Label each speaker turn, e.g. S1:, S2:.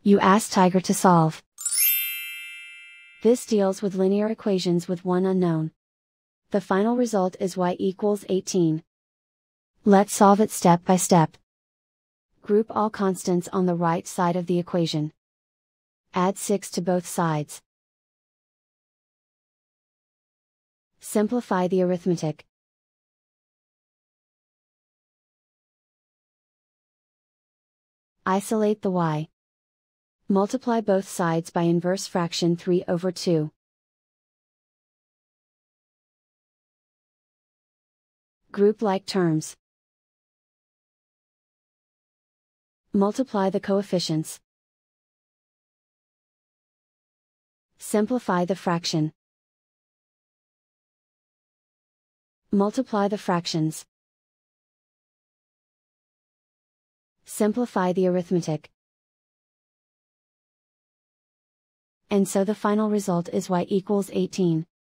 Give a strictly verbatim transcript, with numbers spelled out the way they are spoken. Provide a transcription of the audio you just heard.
S1: You ask Tiger to solve. This deals with linear equations with one unknown. The final result is y equals eighteen. Let's solve it step by step. Group all constants on the right side of the equation. Add six to both sides. Simplify the arithmetic. Isolate the y. Multiply both sides by inverse fraction three over two. Group like terms. Multiply the coefficients. Simplify the fraction. Multiply the fractions. Simplify the arithmetic. And so the final result is y equals eighteen.